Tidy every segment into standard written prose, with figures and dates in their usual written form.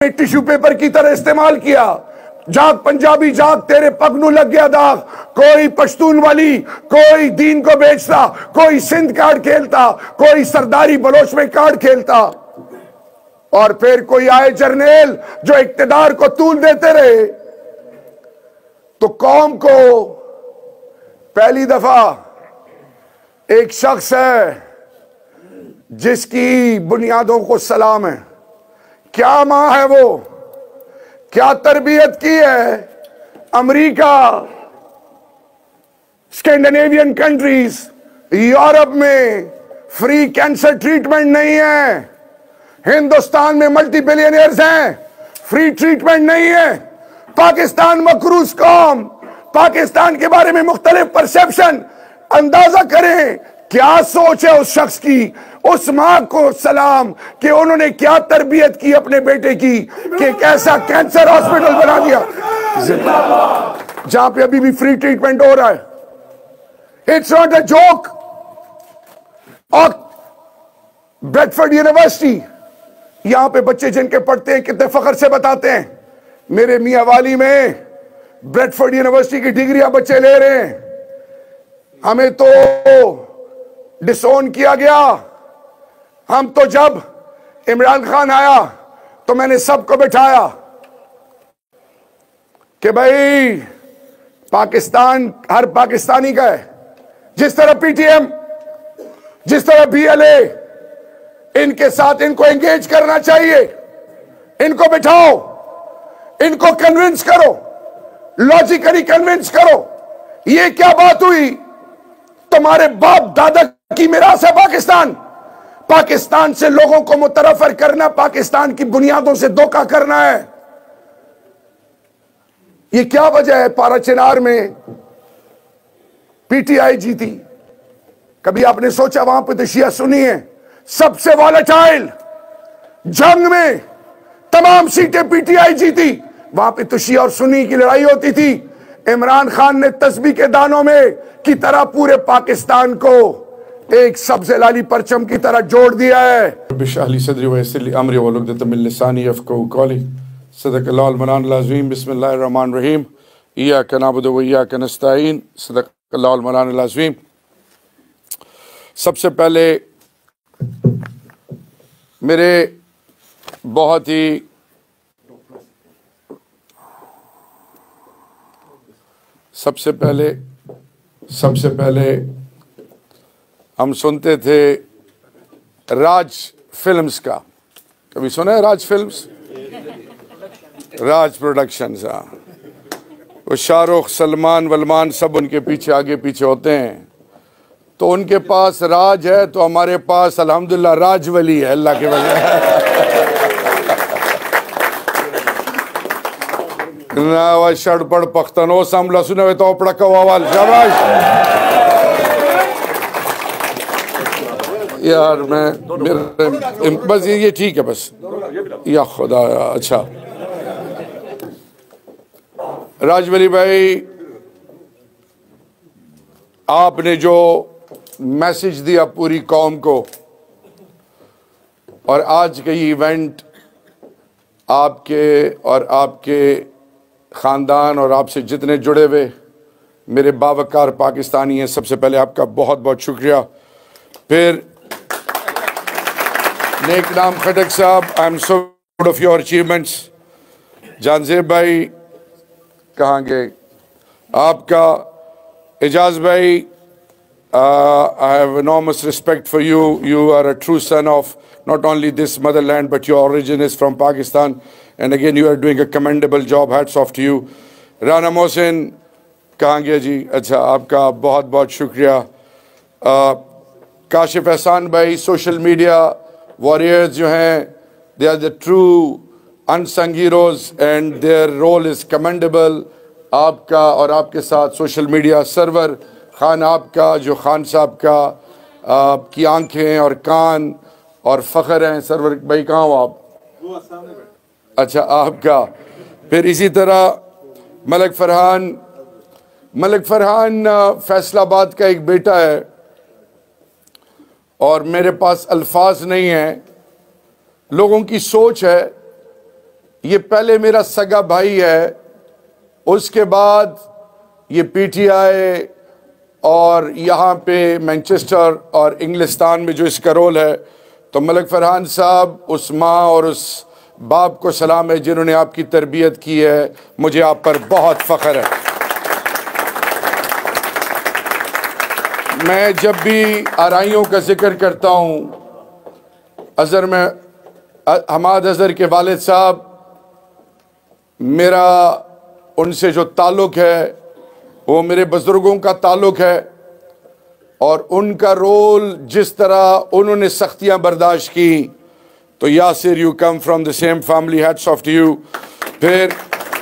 Tissue paper की तरह इस्तेमाल किया। जाग पंजाबी जाग, तेरे पग नू लग गया दाग। कोई पश्तून वाली, कोई दीन को बेचता, कोई सिंध कार्ड खेलता, कोई सरदारी बलोच में कार्ड खेलता, और फिर कोई आए जर्नेल जो इक्तदार को तूल देते रहे। तो कौम को पहली दफा एक शख्स है जिसकी बुनियादों को सलाम है। क्या मां है वो, क्या तरबियत की है। अमेरिका, स्कैंडिनेवियन कंट्रीज, यूरोप में फ्री कैंसर ट्रीटमेंट नहीं है। हिंदुस्तान में मल्टी बिलियनियर्स हैं, फ्री ट्रीटमेंट नहीं है। पाकिस्तान मकरूज कौम, पाकिस्तान के बारे में मुख्तलिफ परसेप्शन। अंदाजा करें क्या सोच है उस शख्स की। उस मां को सलाम कि उन्होंने क्या तरबियत की अपने बेटे की कि कैसा कैंसर हॉस्पिटल बना दिया जहां पे अभी भी फ्री ट्रीटमेंट हो रहा है। It's not a joke. और ब्रेडफोर्ड यूनिवर्सिटी, यहां पे बच्चे जिनके पढ़ते हैं कितने फख्र से बताते हैं, मेरे मियां वाली में ब्रेडफोर्ड यूनिवर्सिटी की डिग्रियां बच्चे ले रहे हैं। हमें तो डिसोन किया गया। हम तो जब इमरान खान आया तो मैंने सबको बिठाया कि भाई पाकिस्तान हर पाकिस्तानी का है। जिस तरह पीटीएम, जिस तरह बीएलए, इनके साथ इनको एंगेज करना चाहिए। इनको बिठाओ, इनको कन्विंस करो, लॉजिकली कन्विंस करो। ये क्या बात हुई, तुम्हारे बाप दादा की मिरास है पाकिस्तान। पाकिस्तान से लोगों को मुतरफर करना, पाकिस्तान की बुनियादों से धोखा करना है। ये क्या वजह है पाराचिनार में पीटीआई जीती। कभी आपने सोचा वहां पे तो शिया सुनी है, सबसे वॉलेटाइल जंग में तमाम सीटें पीटीआई जीती। वहां पे तो शिया और सुन्नी की लड़ाई होती थी। इमरान खान ने तस्बीह के दानों में की तरह पूरे पाकिस्तान को एक सब्ज़े लाली परचम की तरह जोड़ दिया है। बिस्मिल्लाहिर्रहमानिर्रहीम। इय्याका नअबुदु व इय्याका नस्तईन। सदक़ल्लाहुल मौलाना अज़ीम। सबसे पहले मेरे बहुत ही सबसे पहले हम सुनते थे राज फिल्म्स का। कभी सुना है राज फिल्म्स? राज प्रोडक्शंस। हाँ, वो शाहरुख, सलमान, वलमान सब उनके पीछे आगे पीछे होते हैं। तो उनके पास राज है तो हमारे पास अल्हम्दुलिल्लाह राज वली है, अल्लाह के वली। ना शर्ट पड़ पख्तनो सामला सुने तो पड़का वाल शाबाश यार। मैं बस ये ठीक है बस, या खुदा। अच्छा राजवली भाई, आपने जो मैसेज दिया पूरी कौम को, और आज का ये इवेंट आपके और आपके ख़ानदान और आपसे जितने जुड़े हुए मेरे बावकार पाकिस्तानी हैं, सबसे पहले आपका बहुत बहुत शुक्रिया। फिर नेक नाम खटक साहब, I am so proud of your achievements. Janzeb भाई कहाँ गए? आपका एजाज भाई, I have enormous respect for you. You are a true son of not only this motherland, but your origin is from Pakistan. And again, you are doing a commendable job. Hats off to you. Rana Mohsin, कहाँ गया जी? अच्छा, आपका बहुत बहुत शुक्रिया। काशिफ एहसान भाई, social media warriors जो हैं, they are the true unsung heroes and their role is commendable. आपका और आपके साथ सोशल मीडिया सर्वर खान, आपका जो खान साहब का आपकी आंखें और कान और फ़ख्र हैं। सरवर भाई कहाँ हो आप? अच्छा, आपका। फिर इसी तरह मलिक फरहान फैसलाबाद का एक बेटा है, और मेरे पास अल्फाज नहीं हैं। लोगों की सोच है ये पहले मेरा सगा भाई है, उसके बाद ये पीटीआई और यहाँ पे मैनचेस्टर और इंग्लिस्तान में जो इसका रोल है। तो मलिक फरहान साहब, उस माँ और उस बाप को सलाम है जिन्होंने आपकी तरबियत की है। मुझे आप पर बहुत फ़ख्र है। मैं जब भी आराइयों का जिक्र करता हूँ, अज़हर में हमाद अज़हर के वालिद साहब, मेरा उनसे जो ताल्लुक़ है वो मेरे बुज़ुर्गों का ताल्लुक़ है, और उनका रोल जिस तरह उन्होंने सख्तियाँ बर्दाश्त की, तो Yasir, you come from the same family, hats off to you. फिर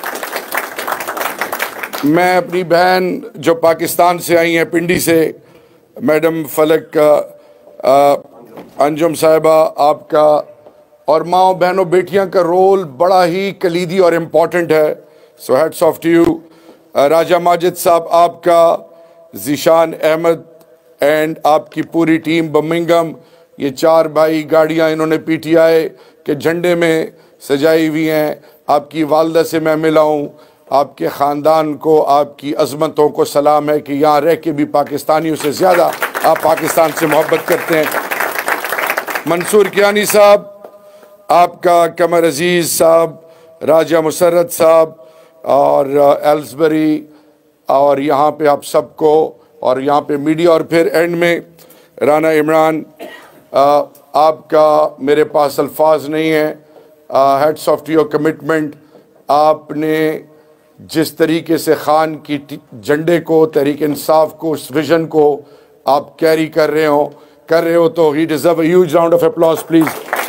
मैं अपनी बहन जो पाकिस्तान से आई हैं, पिंडी से, मैडम फलक अंजुम साहिबा, आपका और माँ बहनों बेटियां का रोल बड़ा ही कलीदी और इम्पॉर्टेंट है। So hats off to you. Raja Majid साहब आपका, ज़ीशान अहमद एंड आपकी पूरी टीम, बर्मिंघम, ये 4 भाई गाड़ियाँ इन्होंने पीटीआई के झंडे में सजाई हुई हैं। आपकी वालदा से मैं मिला हूँ, आपके ख़ानदान को, आपकी अज़मतों को सलाम है कि यहाँ रह के भी पाकिस्तानियों से ज़्यादा आप पाकिस्तान से मोहब्बत करते हैं। मंसूर कियानी साहब आपका, कमर अजीज़ साहब, राजा मुसर्रत साहब और एल्सबरी, और यहाँ पे आप सबको, और यहाँ पे मीडिया, और फिर एंड में राना इमरान, आपका मेरे पास अल्फाज नहीं है। Heads off to your commitment. आपने जिस तरीके से खान की झंडे को, तहरीक इंसाफ को, उस विजन को आप कैरी कर रहे हो, तो ही deserve a huge round of applause please.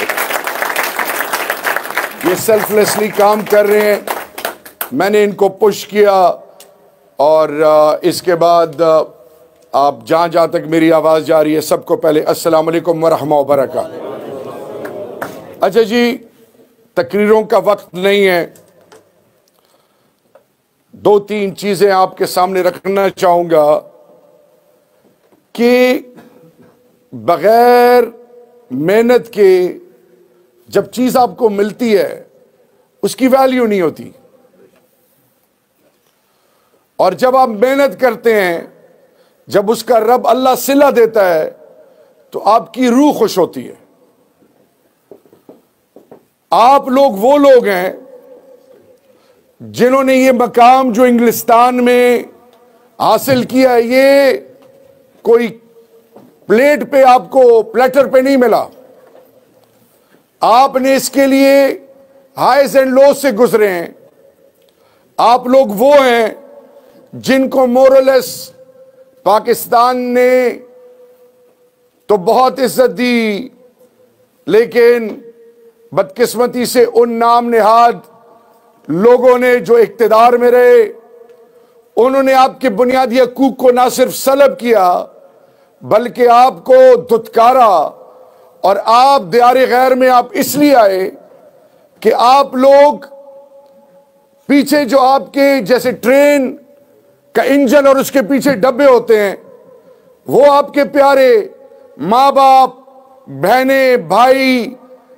ये सेल्फलेसली काम कर रहे हैं, मैंने इनको पुश किया, और इसके बाद आप जहाँ जहाँ तक मेरी आवाज़ जा रही है, सबको पहले अस्सलाम वालेकुम व रहमतुल्लाहि व बरकातहू। अच्छा जी, तकरीरों का वक्त नहीं है, 2-3 चीज़ें आपके सामने रखना चाहूँगा कि बग़ैर मेहनत के जब चीज़ आपको मिलती है उसकी वैल्यू नहीं होती, और जब आप मेहनत करते हैं, जब उसका रब अल्लाह सिला देता है, तो आपकी रूह खुश होती है। आप लोग वो लोग हैं जिन्होंने ये मकाम जो इंग्लिस्तान में हासिल किया, ये कोई प्लेट पे, आपको प्लेटर पे नहीं मिला। आपने इसके लिए हाइज एंड लोज से गुजरे हैं। आप लोग वो हैं जिनको मोरलेस पाकिस्तान ने तो बहुत इज्जत दी, लेकिन बदकिस्मती से उन नाम नेहाद लोगों ने जो इक्तिदार में रहे, उन्होंने आपके बुनियादी हकूक को ना सिर्फ सलब किया, बल्कि आपको धुतकारा। और आप दियारे गैर में आप इसलिए आए कि आप लोग पीछे जो आपके जैसे ट्रेन का इंजन और उसके पीछे डब्बे होते हैं, वो आपके प्यारे माँ बाप, बहने, भाई,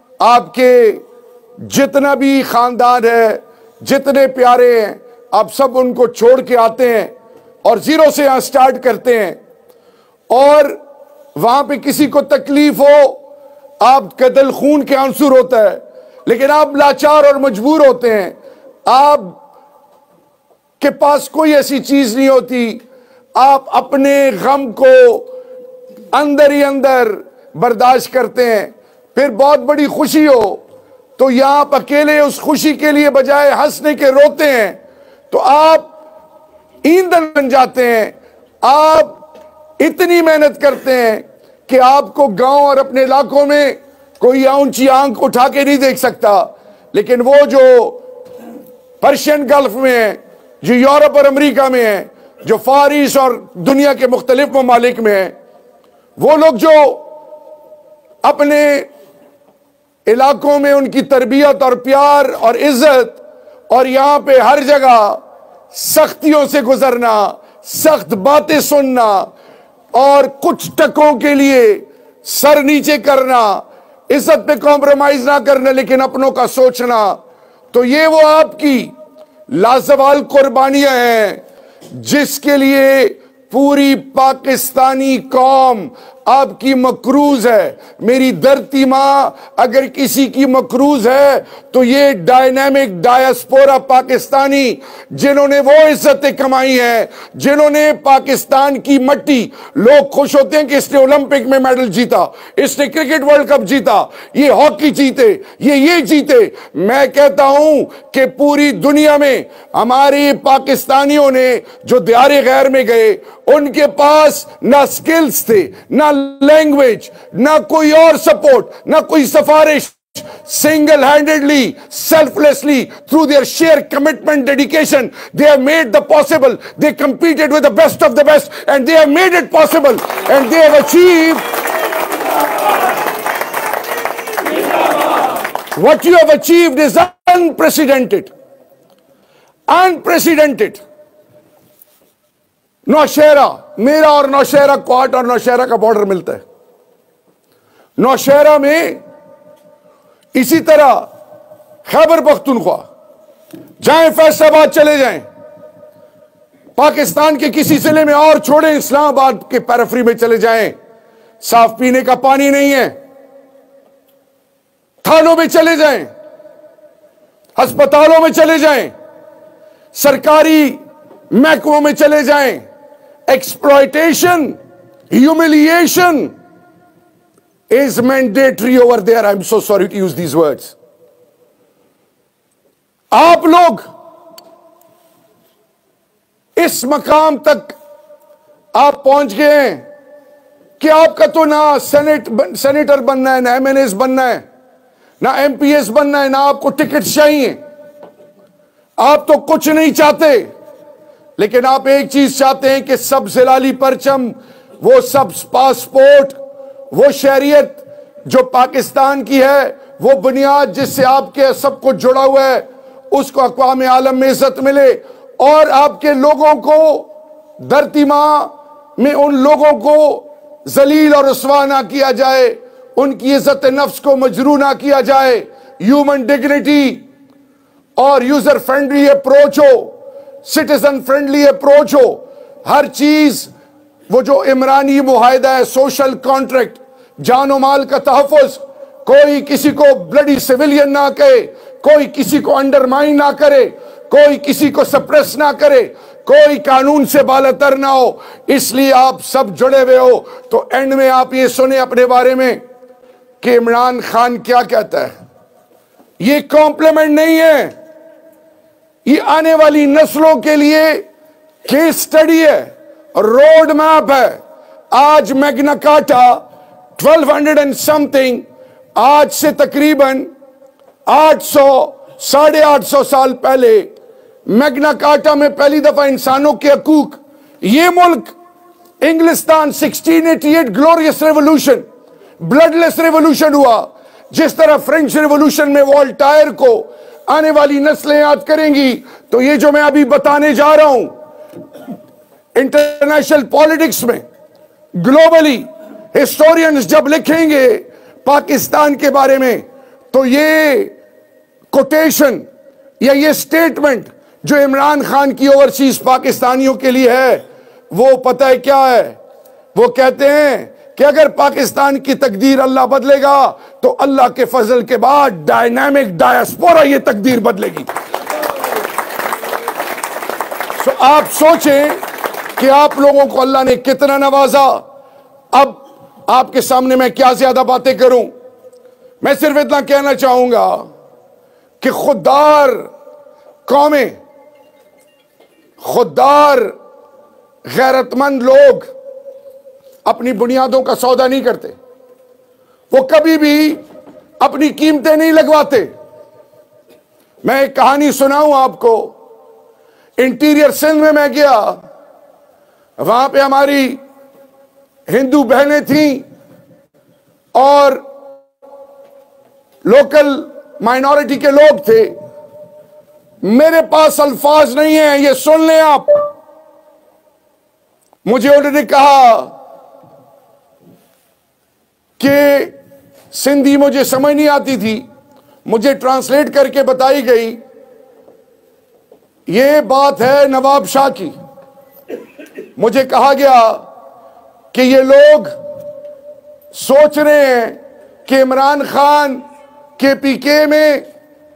आपके जितना भी खानदान है, जितने प्यारे हैं, आप सब उनको छोड़ के आते हैं और जीरो से यहां स्टार्ट करते हैं। और वहां पे किसी को तकलीफ हो, आपका दिल खून के आंसू होता है, लेकिन आप लाचार और मजबूर होते हैं। आप के पास कोई ऐसी चीज नहीं होती, आप अपने गम को अंदर ही अंदर बर्दाश्त करते हैं। फिर बहुत बड़ी खुशी हो तो यहां आप अकेले उस खुशी के लिए बजाय हंसने के रोते हैं, तो आप ईंधन बन जाते हैं। आप इतनी मेहनत करते हैं कि आपको गांव और अपने इलाकों में कोई ऊंची आंख उठा के नहीं देख सकता, लेकिन वो जो पर्शियन गल्फ में है, जो यूरोप और अमेरिका में है, जो फार ईस्ट और दुनिया के मुख्तलिफ ममालिक में है, वो लोग जो अपने इलाकों में उनकी तरबियत और प्यार और इज्जत, और यहां पे हर जगह सख्तियों से गुजरना, सख्त बातें सुनना और कुछ टकों के लिए सर नीचे करना, इज्जत पे कॉम्प्रोमाइज ना करना, लेकिन अपनों का सोचना, तो ये वो आपकी लाजवाल कुर्बानियां हैं जिसके लिए पूरी पाकिस्तानी कौम आपकी मकरूज है। मेरी धरती मां अगर किसी की मकरूज है तो ये डायनामिक डायस्पोरा पाकिस्तानी जिन्होंने वो इज्जतें कमाई हैं, जिन्होंने पाकिस्तान की मट्टी, लोग खुश होते हैं कि इसने ओलंपिक में मेडल जीता, इसने क्रिकेट वर्ल्ड कप जीता, ये हॉकी जीते, ये जीते। मैं कहता हूं कि पूरी दुनिया में हमारे पाकिस्तानियों ने जो दियारे गैर में गए, उनके पास ना स्किल्स थे, ना लैंग्वेज, ना कोई और सपोर्ट, ना कोई सिफारिश। Single-handedly, selflessly, through their sheer commitment, dedication, they have made the possible. They competed with the best of the best, and they have made it possible, and they have achieved what you have achieved is unprecedented. Unprecedented. Nowshera, मेरा और नौशहरा क्वाट और नौशहरा का border मिलता है। नौशहरा में इसी तरह खैबर पख्तूनख्वा, जाएं फैसलाबाद चले जाएं, पाकिस्तान के किसी जिले में और छोड़ें, इस्लामाबाद के पैराफ्री में चले जाएं, साफ पीने का पानी नहीं है। थानों में चले जाएं, अस्पतालों में चले जाएं, सरकारी महकमों में चले जाएं, exploitation, humiliation is mandatory over there. I'm so sorry to use these words. आप लोग इस मकाम तक आप पहुंच गए हैं कि आपका तो ना सेनेटर बनना है, ना एमएनएस बनना है, ना एमपीएस बनना है, ना आपको टिकट चाहिए। आप तो कुछ नहीं चाहते, लेकिन आप एक चीज चाहते हैं कि सब जिलाली परचम, वो सब पासपोर्ट, वो शरीयत जो पाकिस्तान की है, वो बुनियाद जिससे आपके सब कुछ जुड़ा हुआ है, उसको अक़वाम आलम में इज्जत मिले, और आपके लोगों को धरती मां में उन लोगों को जलील और रुसवा ना किया जाए, उनकी इज्जत नफ्स को मजरू ना किया जाए। ह्यूमन डिग्निटी और यूजर फ्रेंडली अप्रोच हो, सिटीजन फ्रेंडली अप्रोच हो, हर चीज वो जो इमरानी मुआहिदा है, सोशल कॉन्ट्रैक्ट, जानो माल का तहफ़्फ़ुज़, कोई किसी को ब्लडी सिविलियन ना कहे, कोई किसी को अंडरमाइन ना करे, कोई किसी को सप्रेस ना करे, कोई कानून से बालातर ना हो। इसलिए आप सब जुड़े हुए हो। तो एंड में आप ये सुने अपने बारे में कि इमरान खान क्या कहता है। ये कॉम्प्लीमेंट नहीं है, ये आने वाली नस्लों के लिए केस स्टडी है, रोड मैप है। आज मैग्ना कार्टा 1200 एंड समथिंग, आज से तकरीबन 800 850 साल पहले मैग्ना कार्टा में पहली दफा इंसानों के हकूक, ये मुल्क इंग्लिस्तान 1688 ग्लोरियस रेवोल्यूशन, ब्लडलेस रेवोल्यूशन हुआ। जिस तरह फ्रेंच रेवोल्यूशन में वोल्टायर को आने वाली नस्लें याद करेंगी, तो ये जो मैं अभी बताने जा रहा हूं, इंटरनेशनल पॉलिटिक्स में ग्लोबली हिस्टोरियंस जब लिखेंगे पाकिस्तान के बारे में, तो ये कोटेशन या ये स्टेटमेंट जो इमरान खान की ओवरसीज पाकिस्तानियों के लिए है, वो पता है क्या है? वो कहते हैं कि अगर पाकिस्तान की तकदीर अल्लाह बदलेगा तो अल्लाह के फजल के बाद डायनामिक डायस्पोरा ये तकदीर बदलेगी। तो आप सोचें कि आप लोगों को अल्लाह ने कितना नवाजा। अब आपके सामने मैं क्या ज्यादा बातें करूं, मैं सिर्फ इतना कहना चाहूंगा कि खुददार कौमें, खुददार गैरतमंद लोग अपनी बुनियादों का सौदा नहीं करते, वो कभी भी अपनी कीमतें नहीं लगवाते। मैं एक कहानी सुनाऊं आपको। इंटीरियर सिंध में मैं गया, वहां पे हमारी हिंदू बहनें थीं और लोकल माइनॉरिटी के लोग थे। मेरे पास अल्फाज नहीं है, ये सुन लें आप। मुझे उन्होंने कहा कि सिंधी मुझे समझ नहीं आती थी, मुझे ट्रांसलेट करके बताई गई ये बात है नवाब शाह की। मुझे कहा गया कि ये लोग सोच रहे हैं कि इमरान खान KPK में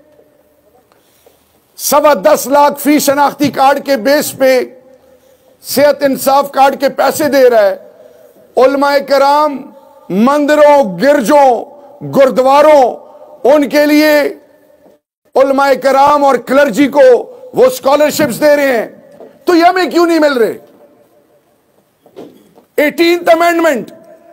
10.25 लाख फी शनाख्ती कार्ड के बेस पे सेहत इंसाफ कार्ड के पैसे दे रहा है। उलमाए कराम मंदिरों, गिरजों, गुरुद्वारों, उनके लिए उलमाए कराम और क्लर्जी को वो स्कॉलरशिप्स दे रहे हैं, तो ये हमें क्यों नहीं मिल रहे? 18th अमेंडमेंट,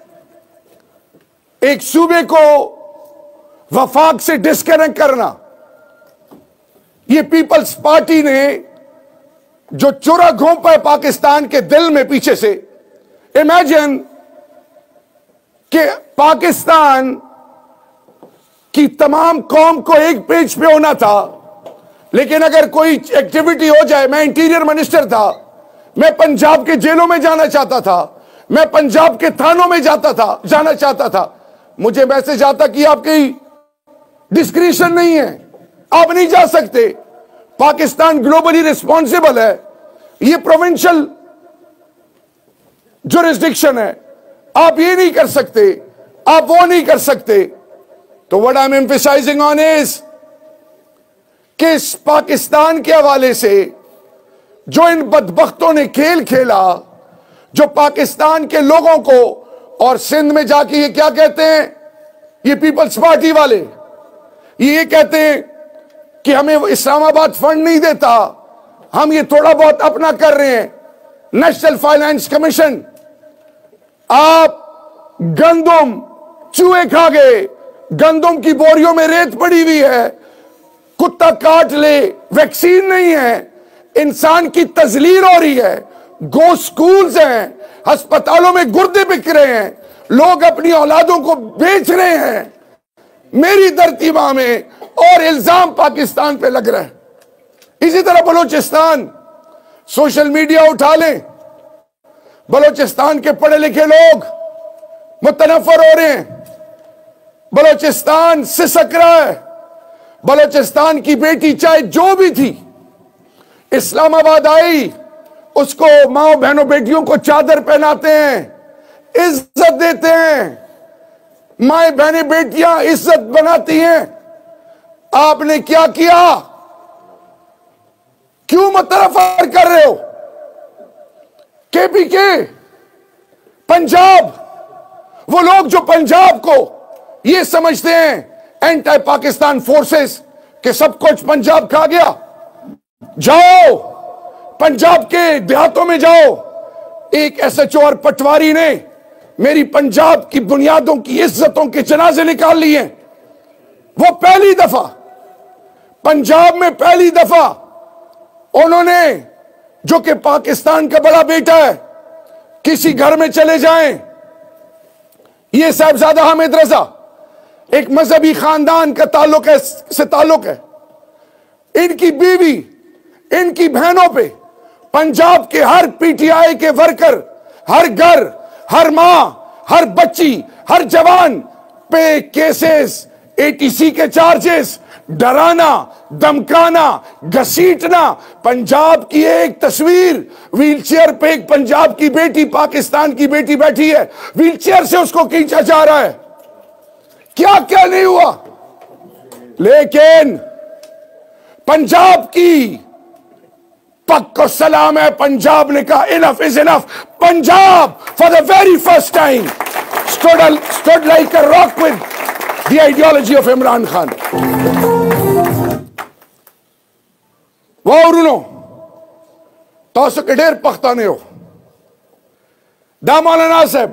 एक सूबे को वफाक से डिस्कनेक्ट करना, ये पीपल्स पार्टी ने जो चुरा घोंपा है पाकिस्तान के दिल में पीछे से। इमेजिन कि पाकिस्तान की तमाम कौम को एक पेज पे होना था, लेकिन अगर कोई एक्टिविटी हो जाए, मैं इंटीरियर मिनिस्टर था, मैं पंजाब के जेलों में जाना चाहता था, मैं पंजाब के थानों में जाना चाहता था, मुझे मैसेज आता कि आपकी डिस्क्रिशन नहीं है, आप नहीं जा सकते। पाकिस्तान ग्लोबली रिस्पॉन्सिबल है, ये प्रोविंशियल जुरिस्डिक्शन है, आप ये नहीं कर सकते, आप वो नहीं कर सकते। तो what I am emphasising on is कि इस पाकिस्तान के हवाले से जो इन बदबख्तों ने खेल खेला, जो पाकिस्तान के लोगों को, और सिंध में जाके ये क्या कहते हैं, ये पीपल्स पार्टी वाले ये कहते हैं कि हमें इस्लामाबाद फंड नहीं देता, हम ये थोड़ा बहुत अपना कर रहे हैं। नेशनल फाइनेंस कमीशन, आप गंदम चूहे खा गए, गंदम की बोरियों में रेत पड़ी हुई है, कुत्ता काट ले, वैक्सीन नहीं है, इंसान की तजलील हो रही है, गो स्कूल्स हैं, अस्पतालों में गुर्दे बिक रहे हैं, लोग अपनी औलादों को बेच रहे हैं मेरी धरती मां में, और इल्जाम पाकिस्तान पे लग रहा है। इसी तरह बलूचिस्तान, सोशल मीडिया उठा लें, बलूचिस्तान के पढ़े लिखे लोग मुतनफर हो रहे हैं, बलूचिस्तान सिसक रहा है, बलूचिस्तान की बेटी चाहे जो भी थी, इस्लामाबाद आई, उसको माओ बहनों बेटियों को चादर पहनाते हैं, इज्जत देते हैं, माए बहनें बेटियां इज्जत बनाती हैं। आपने क्या किया? क्यों मुतनफर कर रहे हो? KPK, पंजाब, वो लोग जो पंजाब को ये समझते हैं एंटी पाकिस्तान फोर्सेस के सब कुछ पंजाब खा गया। जाओ पंजाब के देहातों में जाओ, एक SHO और पटवारी ने मेरी पंजाब की बुनियादों की इज्जतों के जनाजे निकाल लिए। वो पहली दफा पंजाब में, पहली दफा उन्होंने, जो कि पाकिस्तान का बड़ा बेटा है, किसी घर में चले जाएं, ये साहिबजादा हामिद रजा एक मजहबी खानदान का ताल्लुक है, इनकी बीवी, इनकी बहनों पे पंजाब के हर PTI के वर्कर, हर घर, हर मां, हर बच्ची, हर जवान पे केसेस, ATC के चार्जेस, डराना, धमकाना, घसीटना। पंजाब की एक तस्वीर, व्हीलचेयर पे एक पंजाब की बेटी, पाकिस्तान की बेटी बैठी है, व्हीलचेयर से उसको खींचा जा रहा है। क्या क्या नहीं हुआ, लेकिन पंजाब की पक को सलाम है, पंजाब ने कहा enough is enough. Punjab for the very first time stood like a rock with the ideology of Imran Khan. वाउरुनो तासु के ढेर पख्ताने हो दामौलाना साहब,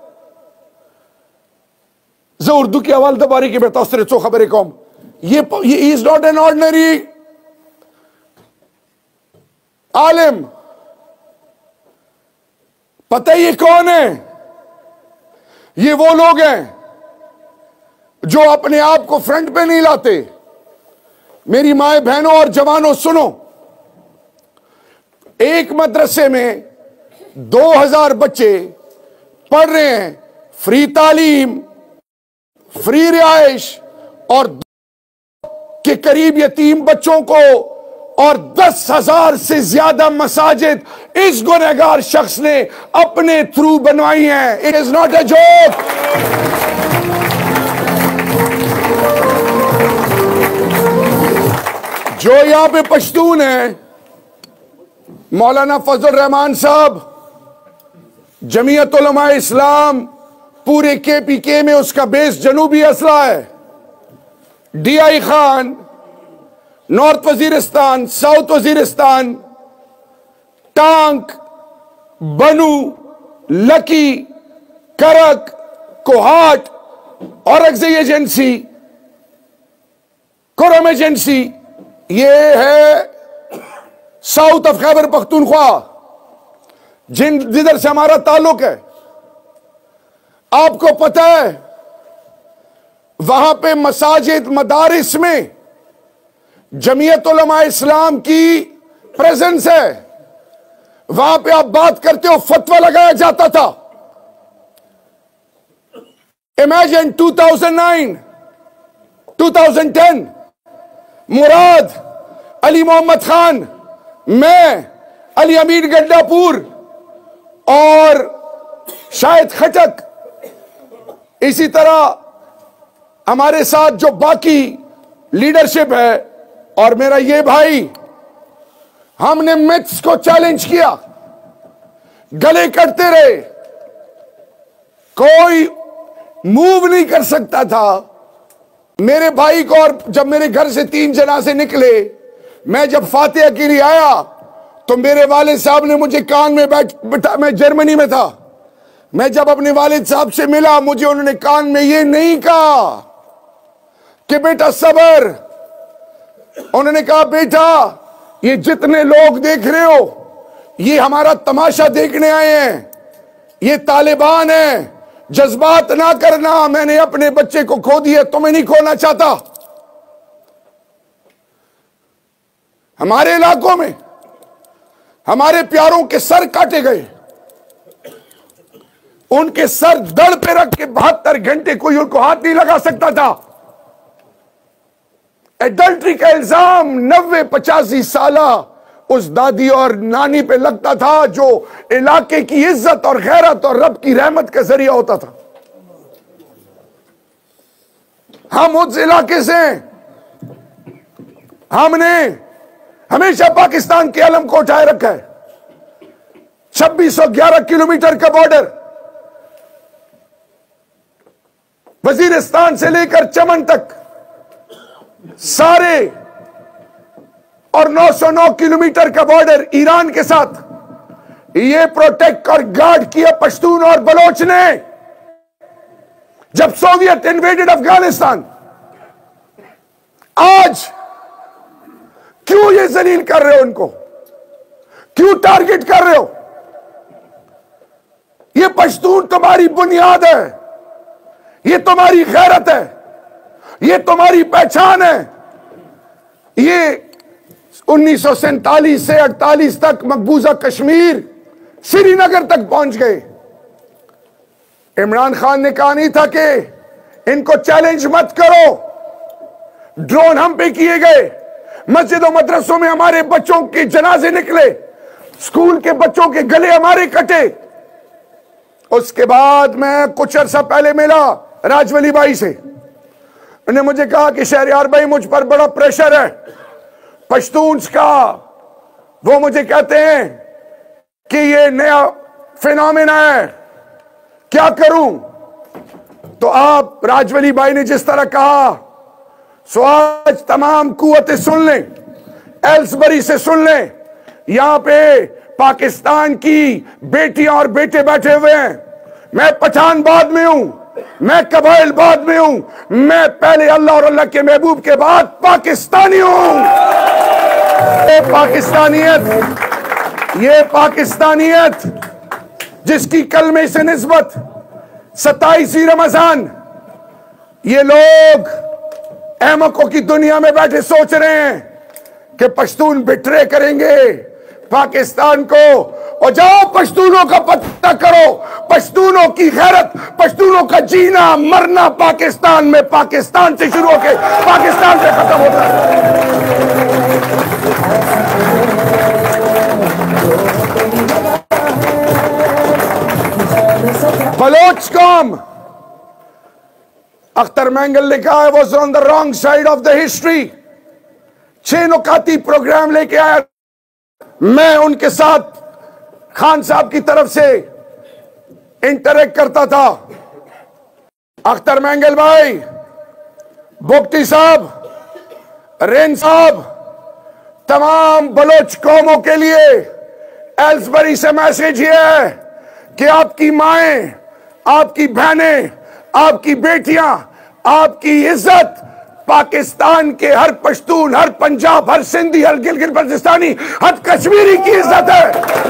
जो उर्दू की हवाल दबारी की बेतासरे चो खबरें कौम, ये इज नॉट एन ऑर्डिनरी आलिम। पता ये कौन है? ये वो लोग हैं जो अपने आप को फ्रंट पे नहीं लाते। मेरी माए बहनों और जवानों सुनो, एक मदरसे में 2000 बच्चे पढ़ रहे हैं, फ्री तालीम, फ्री रिहाइश, और के करीब यतीम बच्चों को और 10,000 से ज्यादा मसाजिद इस गुनहगार शख्स ने अपने थ्रू बनवाई हैं। It is not a joke. जो यहां पे पश्तून है, मौलाना फजल रहमान साहब, जमीयत उलमा इस्लाम, पूरे KPK में उसका बेस जनूबी असला है। DI Khan, north Waziristan, south Waziristan, Tank, Bannu, Lakki, Karak, Kohat, Aurangzeb agency, Kurram agency, ये है साउथ ऑफ खैबर पख्तूनख्वा, जिधर से हमारा ताल्लुक है। आपको पता है वहां पे मसाजिद मदारिस में जमीयत उलमा इस्लाम की प्रेजेंस है। वहां पे आप बात करते हो, फतवा लगाया जाता था। इमेजिन 2009, 2010, मुराद, अली मोहम्मद खान, मैं, अली अमीर गड्डापुर और शायद खटक, इसी तरह हमारे साथ जो बाकी लीडरशिप है और मेरा ये भाई, हमने मिथ्स को चैलेंज किया, गले कटते रहे, कोई मूव नहीं कर सकता था। मेरे भाई को, और जब मेरे घर से 3 जनाजे निकले, मैं जब फातिहा के लिए आया तो मेरे वालिद साहब ने मुझे कान में बैठा, मैं जर्मनी में था, मैं जब अपने वालिद साहब से मिला, मुझे उन्होंने कान में ये नहीं कहा कि बेटा सबर, उन्होंने कहा बेटा ये जितने लोग देख रहे हो ये हमारा तमाशा देखने आए हैं, ये तालिबान है, जज्बात ना करना, मैंने अपने बच्चे को खो दिया, तुम्हें नहीं खोना चाहता। हमारे इलाकों में हमारे प्यारों के सर काटे गए, उनके सर दड़ पे रख के 72 घंटे कोई उनको हाथ नहीं लगा सकता था। एडल्ट्री का इल्जाम 90-85 साला उस दादी और नानी पे लगता था, जो इलाके की इज्जत और गैरत और रब की रहमत का जरिया होता था। हम उस इलाके से, हमने हमेशा पाकिस्तान के अलम को उठाए रखा है। 2611 किलोमीटर का बॉर्डर, वजीरिस्तान से लेकर चमन तक सारे, और 909 किलोमीटर का बॉर्डर ईरान के साथ, ये प्रोटेक्ट और गार्ड किया पश्तून और बलोच ने। जब सोवियत इन्वेडेड अफगानिस्तान, आज क्यों ये जलील कर रहे हो उनको, क्यों टारगेट कर रहे हो? ये पश्तून तुम्हारी बुनियाद है, ये तुम्हारी गैरत है, ये तुम्हारी पहचान है। ये 1947 से 48 तक मकबूजा कश्मीर श्रीनगर तक पहुंच गए। इमरान खान ने कहा नहीं था कि इनको चैलेंज मत करो, ड्रोन हम पे किए गए, मस्जिदों मदरसों में हमारे बच्चों के जनाजे निकले, स्कूल के बच्चों के गले हमारे कटे। उसके बाद मैं कुछ अर्सा पहले मिला राजवली भाई से, उन्होंने मुझे कहा कि शहरयार भाई मुझ पर बड़ा प्रेशर है पश्तून्स का। वो मुझे कहते हैं कि ये नया फिनोमेना है, क्या करूं? तो आप राजवली भाई ने जिस तरह कहा, सो आज तमाम कुव्वतें सुन लें, एल्सबरी से सुन लें, यहां पे पाकिस्तान की बेटियां और बेटे बैठे हुए हैं। मैं पठानबाद में हूं, मैं कबाइलबाद में हूं, मैं पहले अल्लाह और अल्लाह के महबूब के बाद पाकिस्तानी हूं। ये पाकिस्तानियत जिसकी कलमे से निस्बत 27 रमजान, ये लोग अहमकों की दुनिया में बैठे सोच रहे हैं कि पश्तून बिट्रे करेंगे पाकिस्तान को। और जाओ पश्तूनों का पता करो, पश्तूनों की गैरत, पश्तूनों का जीना मरना पाकिस्तान में, पाकिस्तान से शुरू होकर पाकिस्तान से खत्म होता है। नाम अख्तर मैंगल ने कहा है was on the wrong side of the history. 6 नुकाती प्रोग्राम लेके आया। मैं उनके साथ खान साहब की तरफ से इंटरेक्ट करता था। अख्तर मैंगल भाई, बुगटी साहब, रेन साहब, तमाम बलोच कौमों के लिए एल्सबरी से मैसेज ये है कि आपकी माएं, आपकी बहनें, आपकी बेटियां, आपकी इज्जत पाकिस्तान के हर पश्तून, हर पंजाब, हर सिंधी, हर गिलगित बल्तिस्तानी, हर कश्मीरी की इज्जत है।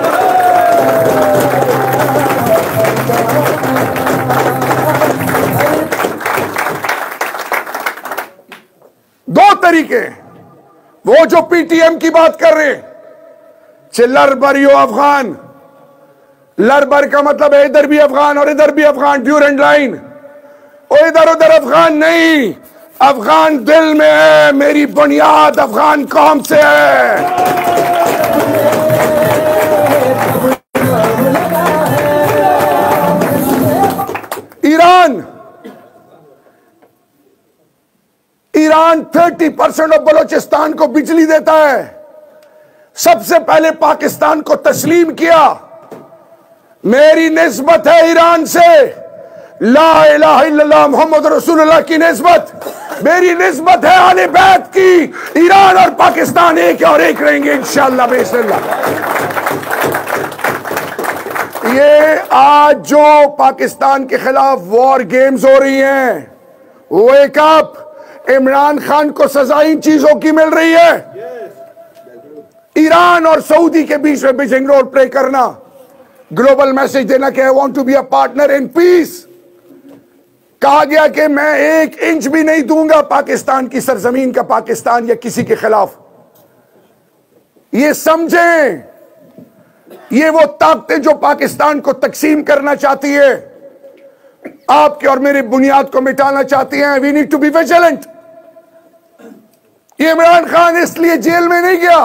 दो तरीके, वो जो पीटीएम की बात कर रहे हैं, चिल्लर बरियो अफगान। लरबर का मतलब है इधर भी अफगान और इधर भी अफगान, ड्यूरेंट लाइन। और इधर उधर अफगान नहीं, अफगान दिल में है। मेरी बुनियाद अफगान कौम से है। ईरान 30% ऑफ बलोचिस्तान को बिजली देता है। सबसे पहले पाकिस्तान को तस्लीम किया। मेरी निस्बत है ईरान से, ला इलाहा इल्लल्लाह मोहम्मद रसूलुल्लाह की निस्बत। मेरी निस्बत है आले बैत की। ईरान और पाकिस्तान एक और एक रहेंगे इंशाअल्लाह बिस्मिल्लाह। ये आज जो पाकिस्तान के खिलाफ वॉर गेम्स हो रही हैं, वेक अप। इमरान खान को सजा इन चीजों की मिल रही है। ईरान और सऊदी के बीच में बिजिंग रोल प्ले करना, ग्लोबल मैसेज देना कि I want to be a partner in peace. कहा गया कि मैं 1 इंच भी नहीं दूंगा पाकिस्तान की सरजमीन का, पाकिस्तान या किसी के खिलाफ। ये समझें, ये वो ताकतें जो पाकिस्तान को तकसीम करना चाहती है, आपके और मेरी बुनियाद को मिटाना चाहती हैं। We need to be vigilant. ये इमरान खान इसलिए जेल में नहीं गया।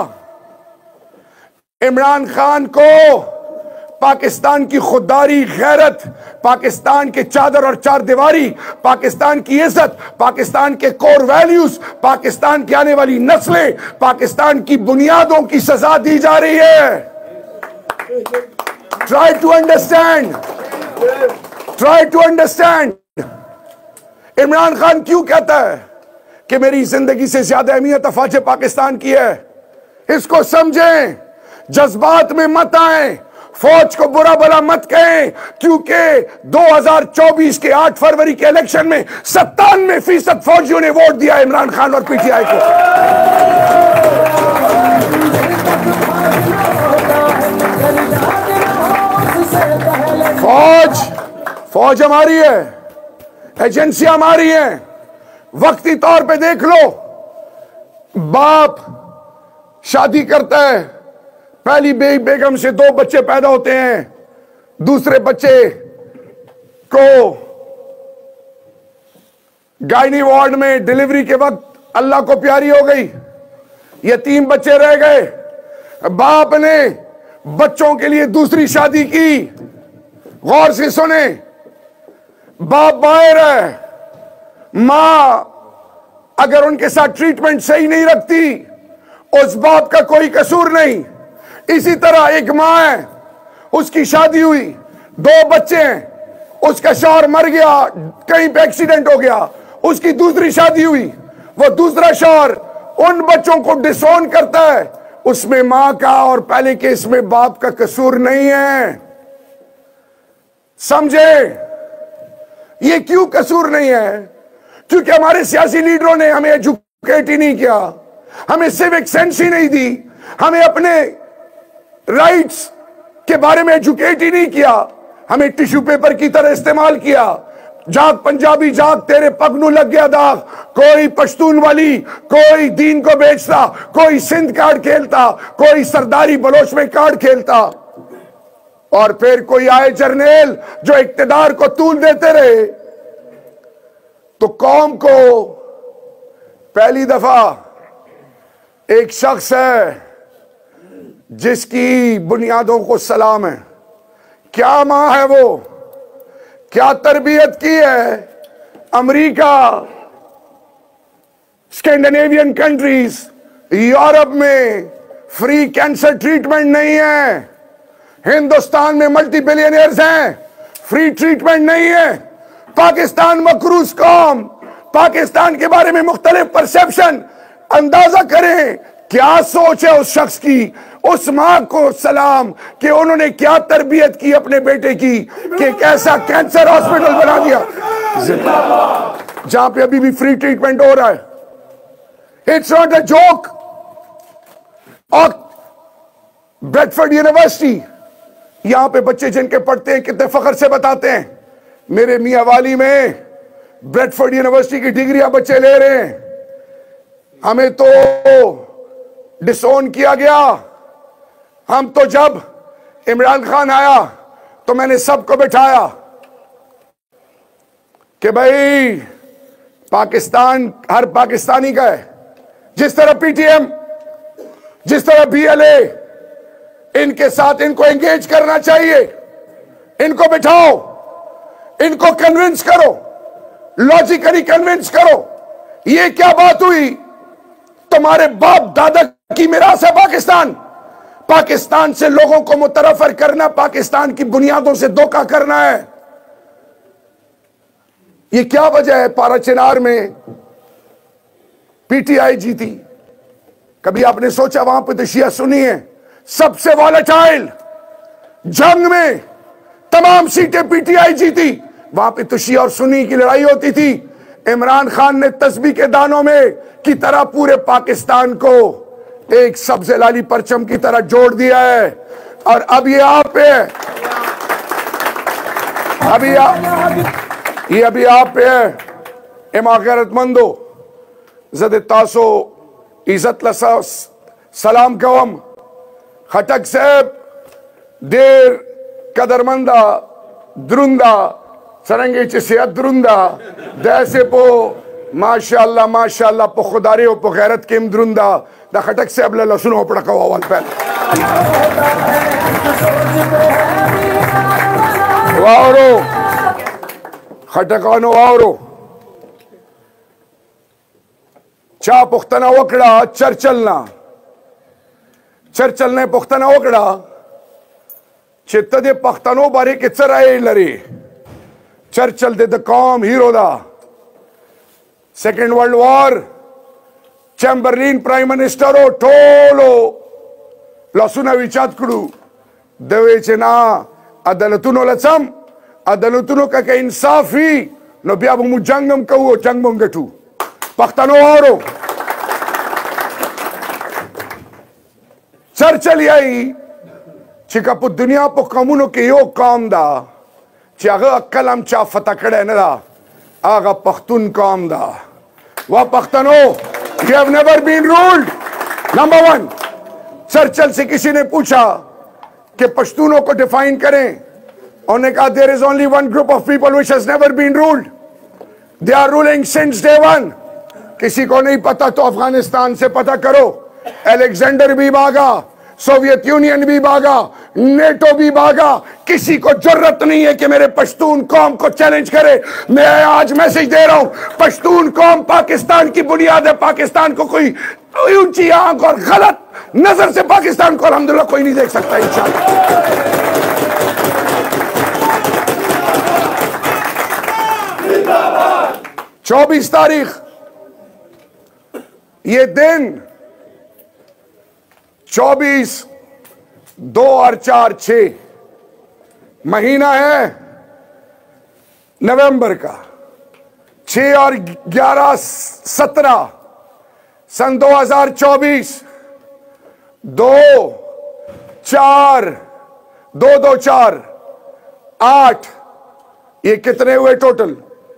इमरान खान को पाकिस्तान की खुददारी, गैरत, पाकिस्तान के चादर और चार दीवारी, पाकिस्तान की इज्जत, पाकिस्तान के कोर वैल्यूज, पाकिस्तान की आने वाली नस्लें, पाकिस्तान की बुनियादों की सजा दी जा रही है। Try to understand, try to understand. Imran Khan क्यों कहता है कि मेरी जिंदगी से ज्यादा अहमियत अफवाज पाकिस्तान की है? इसको समझें, जज्बात में मत आए, फौज को बुरा भला मत कहें, क्योंकि 2024 के 8 फरवरी के इलेक्शन में 97% फौजियों ने वोट दिया इमरान खान और पीटीआई को। फौज हमारी है, एजेंसियां हमारी हैं। वक्ती तौर पे देख लो, बाप शादी करता है, पहली बेगम से 2 बच्चे पैदा होते हैं, दूसरे बच्चे को गायनी वार्ड में डिलीवरी के वक्त अल्लाह को प्यारी हो गई, यतीम बच्चे रह गए। बाप ने बच्चों के लिए दूसरी शादी की। गौर से सुने, बाप बाहर है, मां अगर उनके साथ ट्रीटमेंट सही नहीं रखती, उस बाप का कोई कसूर नहीं। इसी तरह एक मां है, उसकी शादी हुई, 2 बच्चे हैं, उसका शौहर मर गया, कहीं पे एक्सीडेंट हो गया, उसकी दूसरी शादी हुई, वो दूसरा शौहर उन बच्चों को डिसोन करता है, उसमें मां का और पहले केस में बाप का कसूर नहीं है। समझे? ये क्यों कसूर नहीं है? क्योंकि हमारे सियासी लीडरों ने हमें एजुकेट ही नहीं किया, हमें सिविक सेंस ही नहीं दी, हमें अपने राइट्स के बारे में एजुकेट ही नहीं किया, हमें टिश्यू पेपर की तरह इस्तेमाल किया। जाग पंजाबी जाग, तेरे पगनू लग गया दाग। कोई पश्तून वाली, कोई दीन को बेचता, कोई सिंध कार्ड खेलता, कोई सरदारी बलोच में कार्ड खेलता, और फिर कोई आए जर्नेल जो इक्तदार को तूल देते रहे। तो कौम को पहली दफा एक शख्स है जिसकी बुनियादों को सलाम है। क्या मां है वो? क्या तरबियत की है। अमेरिका, स्कैंडिनेवियन कंट्रीज, यूरोप में फ्री कैंसर ट्रीटमेंट नहीं है। हिंदुस्तान में मल्टी बिलियनियर्स हैं, फ्री ट्रीटमेंट नहीं है। पाकिस्तान मकरूज कौम, पाकिस्तान के बारे में मुख्तलिफ परसेप्शन। अंदाजा करें क्या सोच है उस शख्स की, उस मां को सलाम कि उन्होंने क्या तरबियत की अपने बेटे की कि एक ऐसा कैंसर हॉस्पिटल बना दिया जहां पे अभी भी फ्री ट्रीटमेंट हो रहा है। It's not a joke. और ब्रेडफोर्ड यूनिवर्सिटी, यहां पे बच्चे जिनके पढ़ते हैं कितने फख्र से बताते हैं, मेरे मियां वाली में ब्रेडफोर्ड यूनिवर्सिटी की डिग्रियां बच्चे ले रहे हैं। हमें तो डिसोन किया गया। हम तो जब इमरान खान आया तो मैंने सबको बिठाया कि भाई पाकिस्तान हर पाकिस्तानी का है। जिस तरह पीटीएम, जिस तरह बीएलए, इनके साथ इनको एंगेज करना चाहिए। इनको बिठाओ, इनको कन्विंस करो, लॉजिकली कन्विंस करो। ये क्या बात हुई, तुम्हारे बाप दादा की मिरास है पाकिस्तान। पाकिस्तान से लोगों को मुतरफर करना, पाकिस्तान की बुनियादों से धोखा करना है। ये क्या वजह है पारा चिनार में पीटीआई जीती? कभी आपने सोचा वहां पे तो शिया सुनी है, सबसे वॉलेटाइल जंग में तमाम सीटें पीटीआई जीती। वहां पे तो शिया और सुन्नी की लड़ाई होती थी। इमरान खान ने तस्बीह के दानों में की तरह पूरे पाकिस्तान को एक सब्ज़े लाली परचम की तरह जोड़ दिया है। और अब ये आप पे है, अभी आप पे है। इमा गैरतमंदो जद तासो इज्जत लसा सलाम कवम खटक साहब देर कदरमंदा द्रुंदा सरंगे चिसे द्रुंदा दैसे पो माशाअल्लाह पो खुदारे हो पो गैरत केम द्रुंदा दा खटक से अबला लसुनो पड़का वाल पे वाओरो खटकानो वाओरो चा पुख्तना वकड़ा चर्चल ने पुख्तना वकड़ा चित्त दे पख्तनो बारे के चराए लरे चर्चल दे द कॉम हीरो दा second world war Chamberlain prime minister हो ठोलो लसुना विचातकुडू देवेचना अदालतुनो लचम अदालतुनो का इंसाफी नो बियाबु मुजंगम कवो जंगम गटू पख्तनो औरो चर्चल यही चिकापु दुनिया पो कमुनो के यो काम दा चागा अक्कल हम चा फतकड़े न दा आगा पख्तून काम दा वा पख्तनो you have never been ruled। Number one, Churchill से किसी ने पूछा कि पश्तूनों को डिफाइन करें, उन्होंने कहा there is only one group of people which has never been ruled, they are ruling since day one। किसी को नहीं पता तो अफगानिस्तान से पता करो, अलेक्जेंडर भी भागा, सोवियत यूनियन भी भागा, नेटो भी भागा। किसी को जरूरत नहीं है कि मेरे पश्तून कौम को चैलेंज करे। मैं आज मैसेज दे रहा हूं, पश्तून कौम पाकिस्तान की बुनियाद है। पाकिस्तान को कोई ऊंची आंख और गलत नजर से पाकिस्तान को अल्हम्दुलिल्लाह कोई नहीं देख सकता इंशाअल्लाह। 24 तारीख ये दिन 24 2 और 4 6 महीना है नवंबर का। 6 और 11 17 सन 2024 2 4 2 2 4 8 ये कितने हुए टोटल?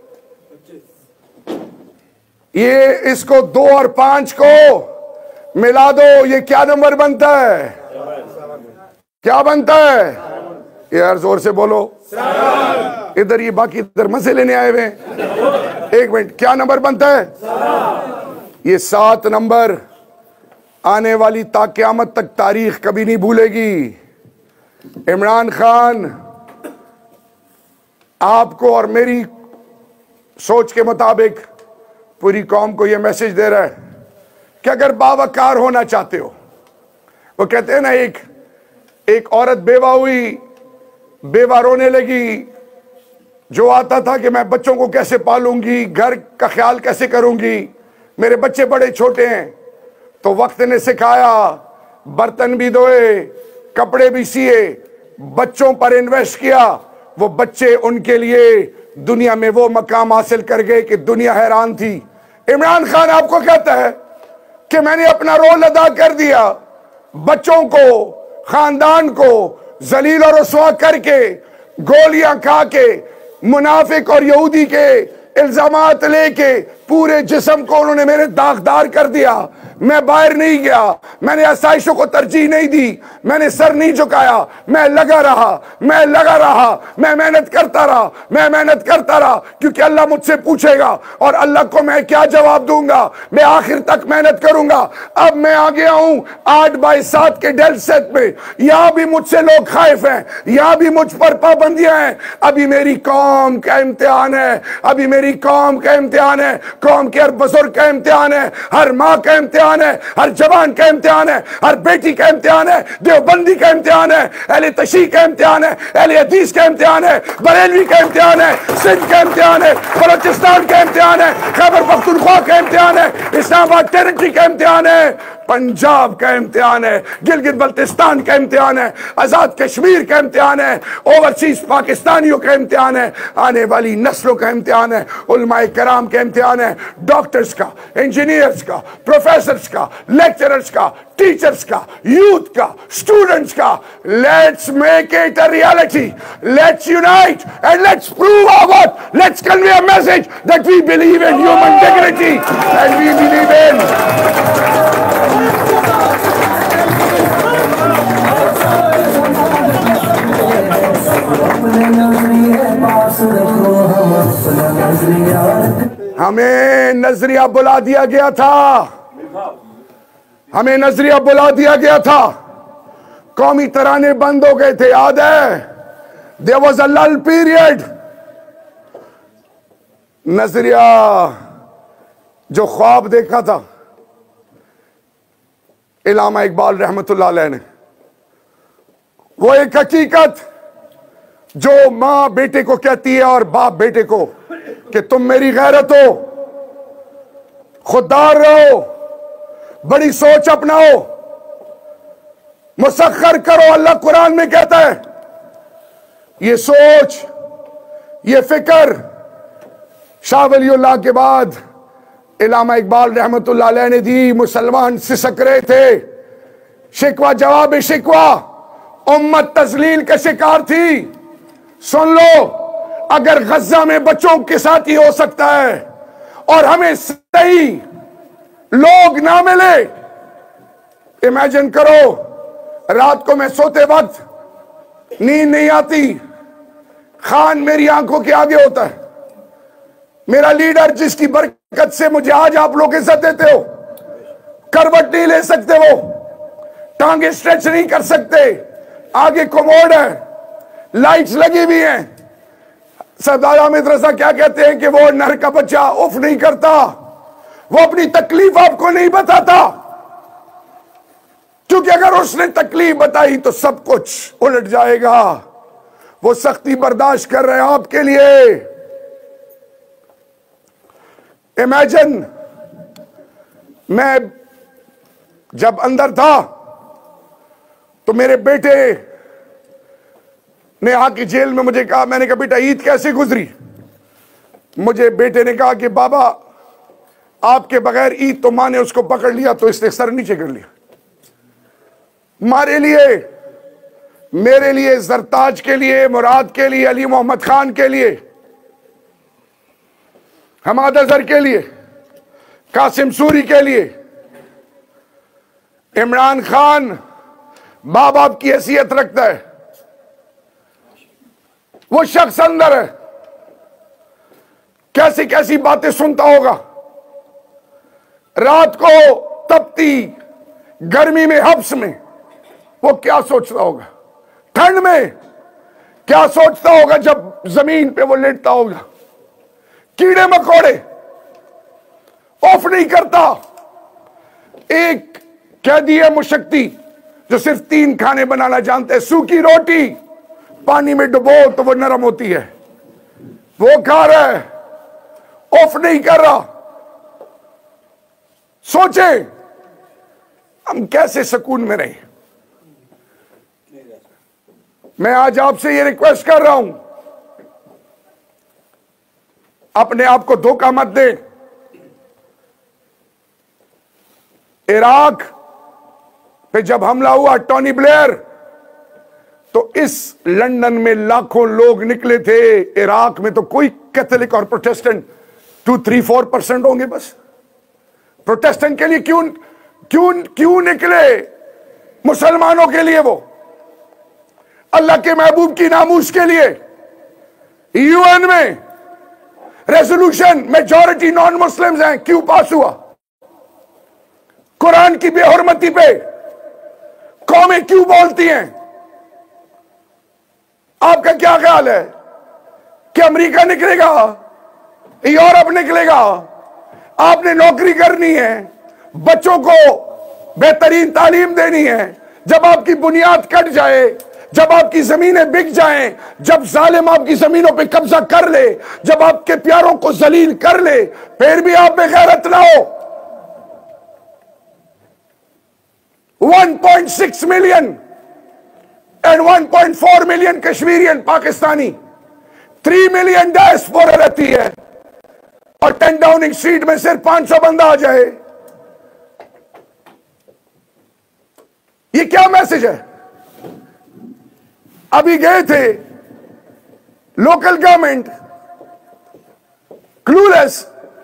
ये इसको 2 और 5 को मिला दो, ये क्या नंबर बनता है? क्या बनता है यार? जोर से बोलो। इधर ये बाकी इधर मजे लेने आए हुए। एक मिनट, क्या नंबर बनता है? ये 7 नंबर आने वाली ता क़यामत तक तारीख कभी नहीं भूलेगी। इमरान खान आपको और मेरी सोच के मुताबिक पूरी कौम को यह मैसेज दे रहा है कि अगर बावकार होना चाहते हो, वो कहते हैं ना, एक औरत बेवा हुई, बेवा रोने लगी, जो आता था कि मैं बच्चों को कैसे पालूंगी, घर का ख्याल कैसे करूंगी, मेरे बच्चे बड़े छोटे हैं। तो वक्त ने सिखाया, बर्तन भी धोए, कपड़े भी सिए, बच्चों पर इन्वेस्ट किया। वो बच्चे उनके लिए दुनिया में वो मकाम हासिल कर गए कि दुनिया हैरान थी। इमरान खान आपको कहता है कि मैंने अपना रोल अदा कर दिया, बच्चों को, खानदान को जलील और रुसवा करके, गोलियां खा के, मुनाफिक और यहूदी के इल्जामात लेके पूरे जिस्म को उन्होंने मेरे दागदार कर दिया। मैं बाहर नहीं गया, मैंने आसाइशों को तरजीह नहीं दी, मैंने सर नहीं झुकाया, मैं लगा रहा, मैं मेहनत करता रहा, क्योंकि अल्लाह मुझसे पूछेगा और अल्लाह को मैं क्या जवाब दूंगा। मैं आखिर तक मेहनत करूंगा। अब मैं आ गया हूं 8x7 के डेल सेट में, यहां भी मुझसे लोग खाइफ हैं, यहां भी मुझ पर पाबंदियां हैं। अभी मेरी कौम का इम्तिहान है, कौम के हर बुजुर्ग का इम्तिहान है, हर माँ का इम्तिहान है, हर जवान का इम्तिहान है, हर बेटी का इम्तिहान है, देवबंदी का इम्तिहान है, अहले तशरीह का इम्तिहान है, अहले हदीस का इम्तिहान है, बरेलवी का इम्तिहान है, सिंध का इम्तिहान है, बलोचिस्तान का इम्तिहान है, खैबर पख्तूनख्वा का इम्तिहान है, इस्लामाबाद टेरिटरी का इम्तिहान है, पंजाब का इम्तिहान है, गिलगित बल्तिस्तान का इम्तिहान है, आजाद कश्मीर का इम्तिहान है, ओवरसीज पाकिस्तानियों का इम्तिहान है, आने वाली नस्लों का इम्तिहान है, उलमाए कराम का इम्तिहान है, डॉक्टर्स का, इंजीनियर्स का, प्रोफेसर्स का, लेक्चरर्स का, टीचर्स का, यूथ का, स्टूडेंट्स का। Let's make it a reality, let's unite and let's prove our worth, let's convey a message that we believe in human dignity and we believe in हमें नजरिया बुला दिया गया था, हमें नजरिया बुला दिया गया था। कौमी तराने बंद हो गए थे, याद है? देयर वाज अ लल पीरियड। नजरिया जो ख्वाब देखा था इल्लामा इकबाल रहमतुल्लाह अलैह ने, वो एक हकीकत जो मां बेटे को कहती है और बाप बेटे को कि तुम मेरी गैरत हो, खुददार रहो, बड़ी सोच अपनाओ, मुसख्खर करो। अल्लाह कुरान में कहता है ये सोच, ये फिक्र शाह वलीउल्लाह के बाद इल्लामा इकबाल रहमतुल्लाह अलैह ने दी। मुसलमान सिसक रहे थे, शिकवा जवाब शिकवा, उम्मत तजलील का शिकार थी। सुन लो, अगर गज्जा में बच्चों के साथ ही हो सकता है और हमें सही लोग ना मिले, इमेजिन करो, रात को मैं सोते वक्त नींद नहीं आती, खान मेरी आंखों के आगे होता है, मेरा लीडर जिसकी बरकत से मुझे आज आप लोग इज्जत देते हो, करवट नहीं ले सकते, वो टांगे स्ट्रेच नहीं कर सकते, आगे कमोड है, लाइट्स लगी हुई हैं। सरदार हामिद रजा क्या कहते हैं कि वो नर का बच्चा उफ नहीं करता, वो अपनी तकलीफ आपको नहीं बताता, क्योंकि अगर उसने तकलीफ बताई तो सब कुछ उलट जाएगा। वो सख्ती बर्दाश्त कर रहे हैं आपके लिए। इमेजिन, मैं जब अंदर था तो मेरे बेटे ने आके जेल में मुझे कहा, मैंने कहा बेटा ईद कैसे गुजरी? मुझे बेटे ने कहा कि बाबा आपके बगैर ईद, तो माँ ने उसको पकड़ लिया तो इसने सर नीचे कर लिया। हमारे लिए, मेरे लिए, जरताज के लिए, मुराद के लिए, अली मोहम्मद खान के लिए, हमाद अजहर के लिए, कासिम सूरी के लिए, इमरान खान मां बाप की हैसियत रखता है। वो शख्स अंदर है, कैसी कैसी बातें सुनता होगा, रात को तपती गर्मी में, हब्स में, वो क्या सोचता होगा, ठंड में क्या सोचता होगा जब जमीन पे वो लेटता होगा, कीड़े मकोड़े, ऑफ नहीं करता। एक कैदी है मुशक्ति जो सिर्फ 3 खाने बनाना जानते हैं, सूखी रोटी पानी में डुबो तो वो नरम होती है, वो खा रहा है, ऑफ नहीं कर रहा। सोचे हम कैसे सुकून में रहें। मैं आज आपसे ये रिक्वेस्ट कर रहा हूं, अपने आप को धोखा मत दे। इराक पे जब हमला हुआ टोनी ब्लेयर, तो इस लंदन में लाखों लोग निकले थे। इराक में तो कोई कैथोलिक और प्रोटेस्टेंट 2-3-4% होंगे बस। प्रोटेस्टेंट के लिए क्यों क्यों क्यों निकले? मुसलमानों के लिए, वो अल्लाह के महबूब की नामूस के लिए। यूएन में रेजोल्यूशन मेजॉरिटी नॉन मुस्लिम्स हैं, क्यों पास हुआ? कुरान की बेहुरमती पे कौमें क्यों बोलती हैं? आपका क्या ख्याल है कि अमेरिका निकलेगा, यूरोप निकलेगा? आपने नौकरी करनी है, बच्चों को बेहतरीन तालीम देनी है। जब आपकी बुनियाद कट जाए, जब आपकी जमीनें बिक जाएं, जब जालिम आपकी जमीनों पे कब्जा कर ले, जब आपके प्यारों को जलील कर ले, फिर भी आप में गैरत ना हो। 1.6 मिलियन and 1.4 मिलियन कश्मीरियन पाकिस्तानी, 3 मिलियन डायस्पोरा रहती है, और 10 डाउनिंग स्ट्रीट में सिर्फ 500 बंदा आ जाए। ये क्या मैसेज है? अभी गए थे लोकल गवर्नमेंट क्लूलेस,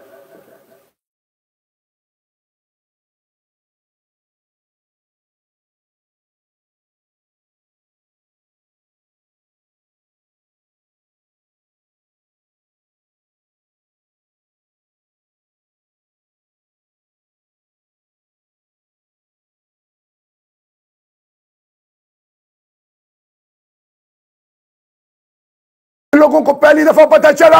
लोगों को पहली दफा पता चला,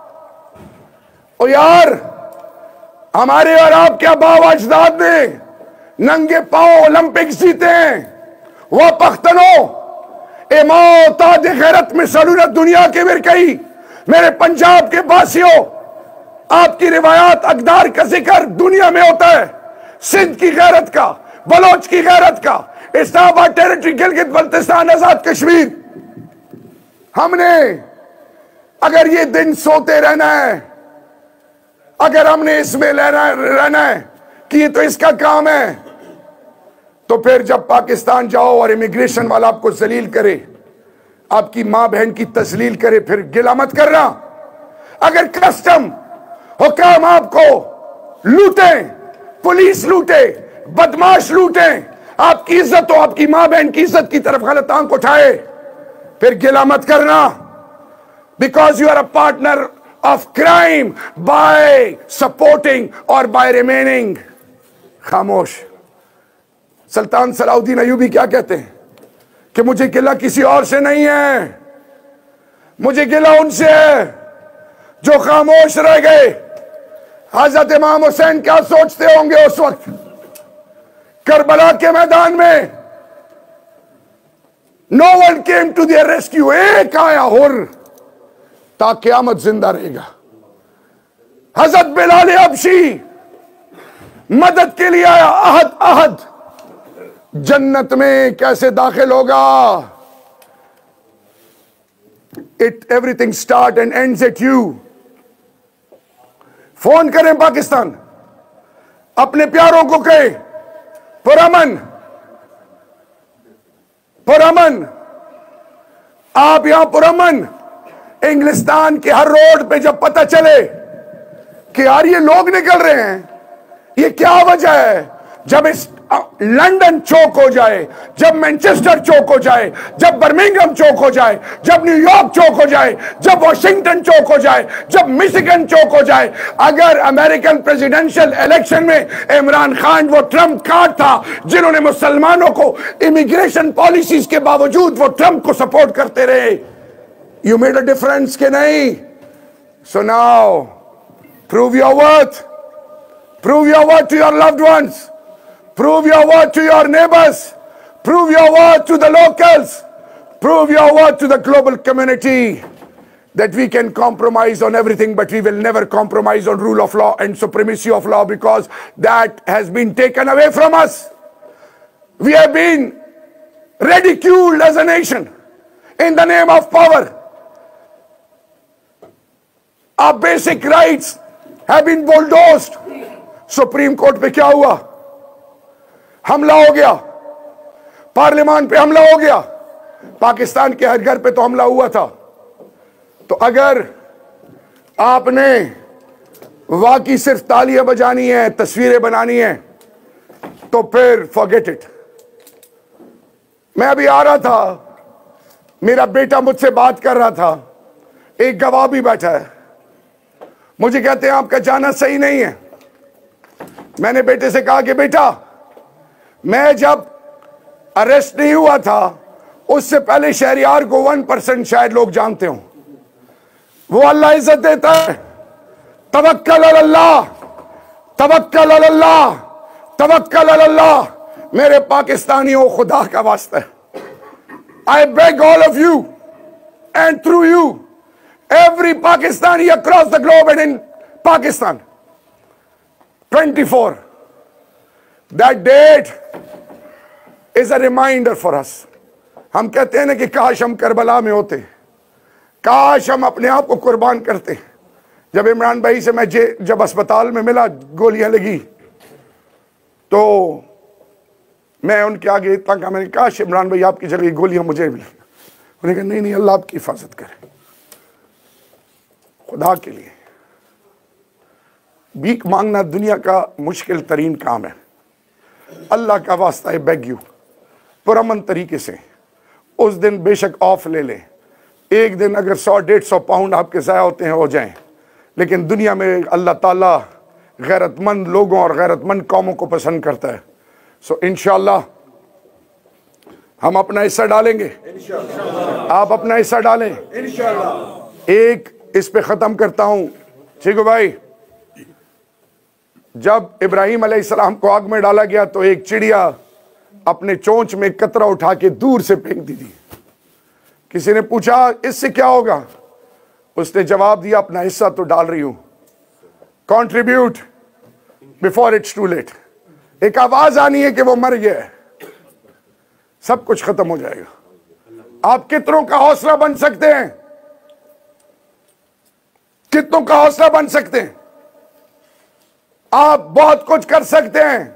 ओ यार हमारे और आपके आबा अजदाद ने नंगे पांव ओलंपिक्स जीते हैं। वह पख्तनों ए मौताद गैरत में सलूनत दुनिया के बिरकई, मेरे पंजाब के बासियों, आपकी रिवायात अकदार का जिक्र दुनिया में होता है। सिंध की गैरत का, बलोच की गैरत का, इस्लामाबाद टेरिटरी, गिलगित बल्तिस्तान, आजाद कश्मीर। हमने अगर ये दिन सोते रहना है, अगर हमने इसमें रहना है कि ये तो इसका काम है, तो फिर जब पाकिस्तान जाओ और इमिग्रेशन वाला आपको जलील करे, आपकी मां बहन की तजलील करे, फिर गिला मत करना। अगर कस्टम हुकाम आपको लूटे, पुलिस लूटे, बदमाश लूटे, आपकी इज्जत हो, आपकी मां बहन की इज्जत की तरफ गलत आंख उठाए, फिर गिला मत करना। Because you are a partner of crime by supporting or by remaining खामोश। सुल्तान सलाउद्दीन अयूबी क्या कहते हैं कि मुझे गिला किसी और से नहीं है, मुझे गिला उनसे है जो खामोश रह गए। हजरत इमाम हुसैन क्या सोचते होंगे उस वक्त करबला के मैदान में? No one came to their rescue। एक आया हुर, ताक़यामत जिंदा रहेगा। हजरत बिलाल हबशी मदद के लिए आया, अहद अहद। जन्नत में कैसे दाखिल होगा? It everything start and ends at you. Phone करें पाकिस्तान, अपने प्यारों को कहे पुरअमन, पुरअमन। आप यहां पुरअमन, इंग्लिस्तान के हर रोड पे जब पता चले कि यार ये लोग निकल रहे हैं, ये क्या वजह है? जब इस लंदन चौक हो जाए, जब मैनचेस्टर चौक हो जाए, जब बर्मिंघम चौक हो जाए, जब न्यूयॉर्क चौक हो जाए, जब वॉशिंगटन चौक हो जाए, जब मिशिगन चौक हो जाए। अगर अमेरिकन प्रेसिडेंशियल इलेक्शन में इमरान खान वो ट्रंप कार्ड था जिन्होंने मुसलमानों को इमिग्रेशन पॉलिसीज के बावजूद वो ट्रंप को सपोर्ट करते रहे, You made a difference के नहीं? So now, prove your worth. Prove your worth to your loved ones. Prove your worth to your neighbors. Prove your worth to the locals. Prove your worth to the global community. That we can compromise on everything, but we will never compromise on rule of law and supremacy of law, because that has been taken away from us. We have been ridiculed as a nation in the name of power. Our basic rights have been bulldozed. Supreme court पे क्या हुआ? हमला हो गया, parliament पे हमला हो गया, पाकिस्तान के हर घर पे तो हमला हुआ था। तो अगर आपने वाकई सिर्फ तालियां बजानी है, तस्वीरें बनानी है, तो फिर फॉरगेट इट। मैं अभी आ रहा था, मेरा बेटा मुझसे बात कर रहा था, एक गवाह भी बैठा है, मुझे कहते हैं आपका जाना सही नहीं है। मैंने बेटे से कहा कि बेटा, मैं जब अरेस्ट नहीं हुआ था उससे पहले शहरियार को 1% शायद लोग जानते हो। वो अल्लाह इज्जत देता है। तवक्कल अल्लाह, तवक्कल अल्लाह, तवक्कल अल्लाह। मेरे पाकिस्तानियों, खुदा का वास्ता है, I beg all of you and through you, every Pakistani across the globe and in Pakistan, 24, that date is a reminder for us. हम कहते हैं ना कि काश हम करबला में होते, काश हम अपने आप को कुर्बान करते। जब इमरान भाई से मैं जब अस्पताल में मिला, गोलियां लगी, तो मैं उनके आगे इतना कहा, मैंने काश इमरान भाई आपकी जगह गोलियां मुझे मिली। उन्होंने कहा नहीं नहीं, अल्लाह आपकी हिफाजत करे। खुदा के लिए भीख मांगना दुनिया का मुश्किल तरीन काम है। अल्लाह का वास्ता है, बेग यू, पुरअमन तरीके से उस दिन बेशक ऑफ ले लें। एक दिन अगर 100-150 पाउंड आपके ज़ाया होते हैं हो जाएं, लेकिन दुनिया में अल्लाह ताला गैरतमंद लोगों और गैरतमंद कौमों को पसंद करता है। सो इंशाअल्लाह हम अपना हिस्सा डालेंगे, आप अपना हिस्सा डालें इंशाअल्लाह। एक इस पे ख़त्म करता हूँ, ठीक है भाई। जब इब्राहिम अलैहिस्सलाम को आग में डाला गया तो एक चिड़िया अपने चोंच में कतरा उठा के दूर से फेंक दी थी। किसी ने पूछा इससे क्या होगा? उसने जवाब दिया, अपना हिस्सा तो डाल रही हूं, contribute before it's too late. एक आवाज आनी है कि वो मर गया है, सब कुछ खत्म हो जाएगा। आप कितनों का हौसला बन सकते हैं? कितनों का हौसला बन सकते हैं? आप बहुत कुछ कर सकते हैं।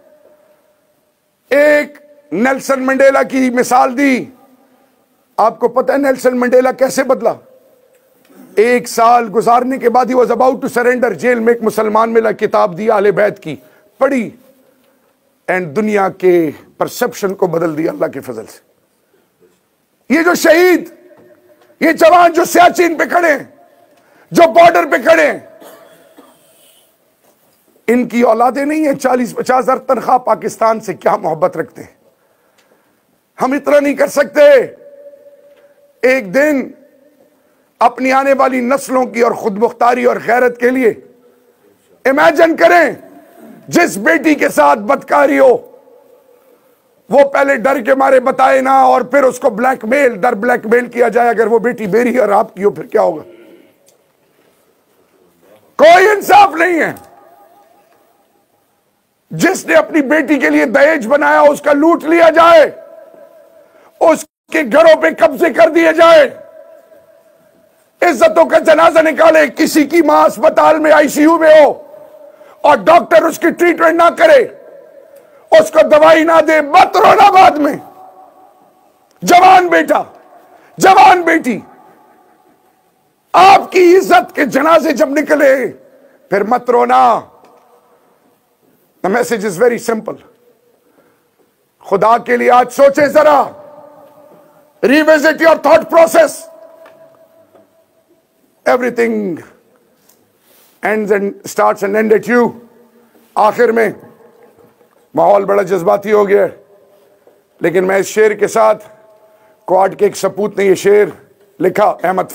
एक नेल्सन मंडेला की मिसाल दी। आपको पता है नेल्सन मंडेला कैसे बदला? 1 साल गुजारने के बाद ही was about to surrender, jail में एक मुसलमान मिला, किताब दी आले बैत की, पढ़ी, एंड दुनिया के परसेप्शन को बदल दिया अल्लाह के फजल से। ये जो शहीद, ये जवान जो सियाचिन पे खड़े हैं, जो बॉर्डर पे खड़े हैं, इनकी औलादे नहीं है 40-50 हजार तनख्वाह पाकिस्तान से, क्या मोहब्बत रखते हैं। हम इतना नहीं कर सकते? एक दिन अपनी आने वाली नस्लों की और खुद मुख्तारी और गैरत के लिए इमेजिन करें, जिस बेटी के साथ बदकारी हो वो पहले डर के मारे बताए ना, और फिर उसको ब्लैकमेल, डर ब्लैकमेल किया जाए। अगर वो बेटी मेरी और आपकी हो फिर क्या होगा? कोई इंसाफ नहीं है। जिसने अपनी बेटी के लिए दहेज बनाया उसका लूट लिया जाए, उसके घरों पे कब्जे कर दिए जाए, इज्जतों का जनाजा निकाले, किसी की मां अस्पताल में आईसीयू में हो और डॉक्टर उसकी ट्रीटमेंट ना करे, उसको दवाई ना दे, मत रोना बाद में। जवान बेटा, जवान बेटी, आपकी इज्जत के जनाजे जब निकले फिर मत रोना। The message is very simple. खुदा के लिए आज सोचे जरा, revisit your thought process. Everything ends and starts and ends at you. आखिर में माहौल बड़ा जज्बाती हो गया, लेकिन मैं इस शेर के साथ क्वाड के एक सपूत ने ये शेर लिखा अहमद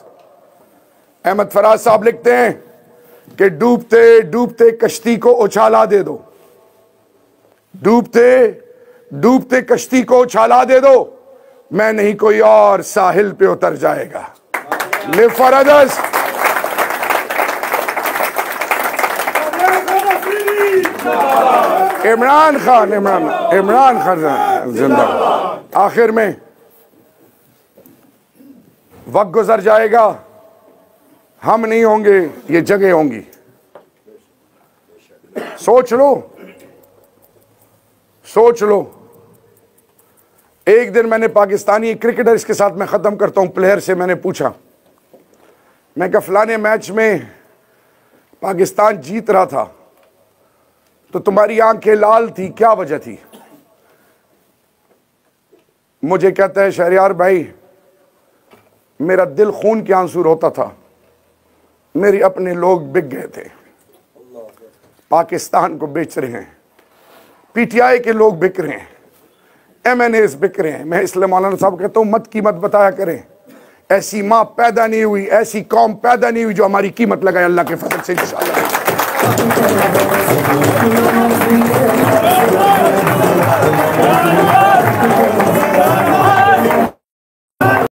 फराज साहब लिखते हैं कि डूबते डूबते कश्ती को उछाला दे दो, डूबते डूबते कश्ती को उछाला दे दो, मैं नहीं कोई और साहिल पे उतर जाएगा। Live for others. Imran Khan जिंदाबाद। आखिर में वक्त गुजर जाएगा, हम नहीं होंगे, ये जगह होंगी। सोच लो। एक दिन मैंने पाकिस्तानी क्रिकेटर्स के साथ, मैं खत्म करता हूं, प्लेयर से मैंने पूछा, मैं कहा फलाने मैच में पाकिस्तान जीत रहा था तो तुम्हारी आंखें लाल थी, क्या वजह थी? मुझे कहता है शहरयार भाई, मेरा दिल खून के आंसू रोता था, मेरे अपने लोग बिक गए थे, पाकिस्तान को बेच रहे हैं, पीटीआई के लोग बिक रहे हैं, एमएनएस बिक रहे हैं। मैं इसलिए मौलाना साहब कहता हूं मत कीमत बताया करें। ऐसी मां पैदा नहीं हुई, ऐसी कौम पैदा नहीं हुई जो हमारी कीमत लगाए अल्लाह के फजल से इंशाअल्लाह।